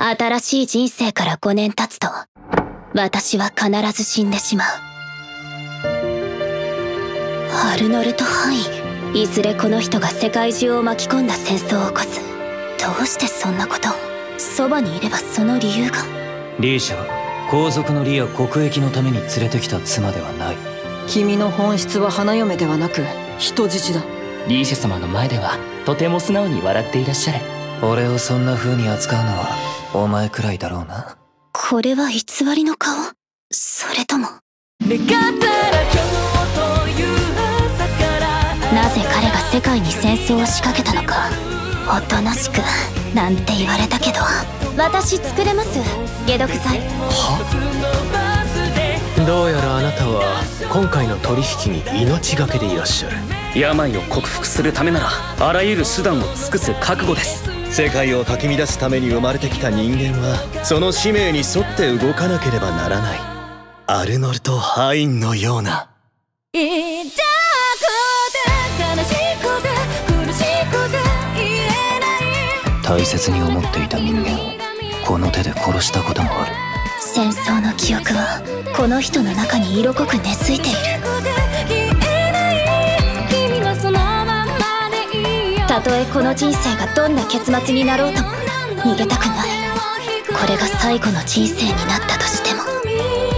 新しい人生から5年経つと、私は必ず死んでしまう。アルノルト・ハイン、いずれこの人が世界中を巻き込んだ戦争を起こす。どうしてそんなことを。そばにいればその理由が。 リーシャは皇族の利や国益のために連れてきた妻ではない。 君の本質は花嫁ではなく人質だ。 リーシャ様の前ではとても素直に笑っていらっしゃる。 俺をそんな風に扱うのはお前くらいだろうな。 これは偽りの顔？それともなぜ彼が世界に戦争を仕掛けたのか。おとなしくなんて言われたけど、私作れます、解毒剤。 どうやらあなたは今回の取引に命がけでいらっしゃる。 病を克服するためならあらゆる手段を尽くす覚悟です。 世界をかき乱すために生まれてきた人間はその使命に沿って動かなければならない。アルノルト・ハインのような。 大切に思っていた人間をこの手で殺したこともある。 戦争の記憶はこの人の中に色濃く根付いている。たとえこの人生がどんな結末になろうとも逃げたくない。これが最後の人生になったとしても。